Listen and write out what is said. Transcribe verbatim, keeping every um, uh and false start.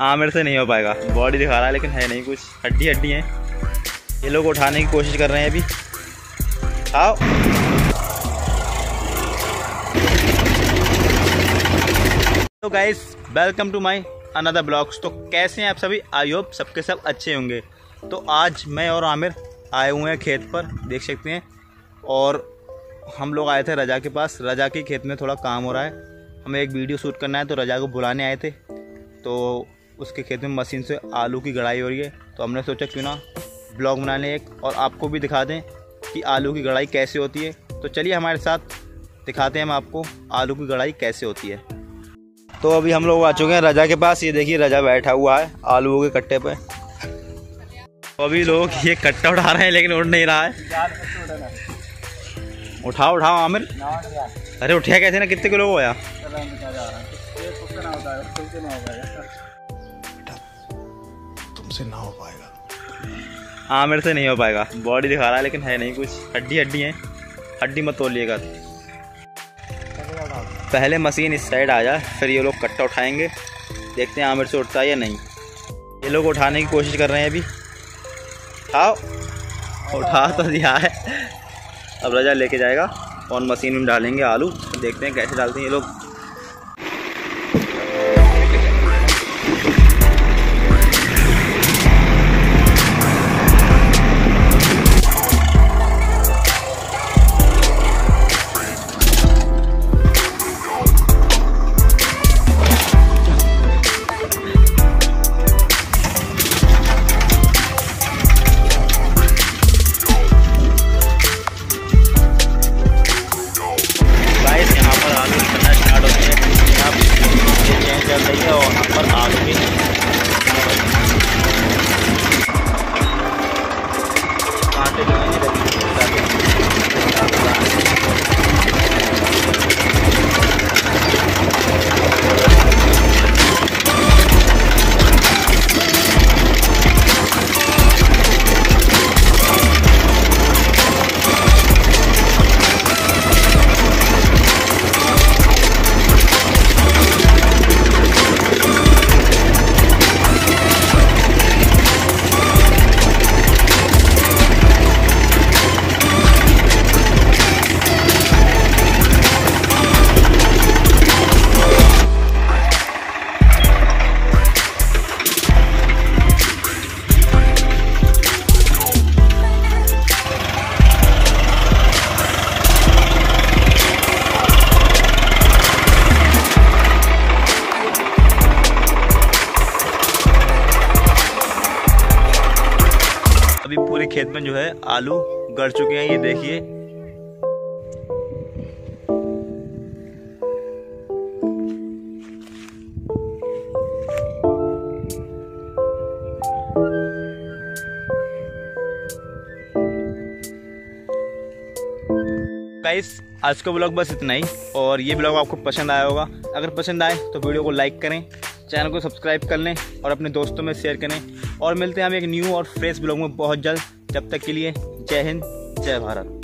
हाँ मेरे से नहीं हो पाएगा, बॉडी दिखा रहा है लेकिन है नहीं कुछ, हड्डी हड्डी है। ये लोग उठाने की कोशिश कर रहे हैं अभी। आओ तो guys, welcome to my another blogs. तो कैसे हैं आप सभी? आई होप सबके सब अच्छे होंगे। तो आज मैं और आमिर आए हुए हैं खेत पर, देख सकते हैं। और हम लोग आए थे रजा के पास। रजा के खेत में थोड़ा काम हो रहा है, हमें एक वीडियो शूट करना है, तो रजा को बुलाने आए थे। तो उसके खेत में मशीन से आलू की गड़ाई हो रही है, तो हमने सोचा क्यों ना ब्लॉग बना लें एक, और आपको भी दिखा दें कि आलू की गड़ाई कैसे होती है। तो चलिए हमारे साथ दिखाते हैं हम आपको आलू की गड़ाई कैसे होती है। तो अभी हम लोग आ चुके हैं रजा के पास। ये देखिए रजा बैठा हुआ है आलूओं के कट्टे पे। तो अभी लोग ये कट्टा उठा रहे हैं लेकिन उड़ नहीं रहा है। उठाओ उठाओ आमिर। अरे उठिया कैसे ना, कितने किलो होया? तुमसे ना हो पाएगा। हाँ मेरे से नहीं हो पाएगा, बॉडी दिखा रहा है लेकिन है नहीं कुछ, हड्डी हड्डी है। हड्डी मत तोलिएगा। पहले मशीन इस साइड आ जाए, फिर ये लोग कट्टा उठाएंगे। देखते हैं आमिर से उठता है या नहीं। ये लोग उठाने की कोशिश कर रहे हैं अभी। आओ, उठा तो दिया है, अब रजा लेके जाएगा और मशीन में डालेंगे आलू। देखते हैं कैसे डालते हैं ये लोग। चल रही है और यहाँ पर आलू की कांटे जो हैं अभी पूरे खेत में जो है आलू गड़ चुके हैं। ये देखिए गाइस, आज का ब्लॉग बस इतना ही। और ये ब्लॉग आपको पसंद आया होगा। अगर पसंद आए तो वीडियो को लाइक करें, चैनल को सब्सक्राइब कर लें और अपने दोस्तों में शेयर करें। और मिलते हैं हम एक न्यू और फ्रेश ब्लॉग में बहुत जल्द। जब तक के लिए जय हिंद, जय भारत।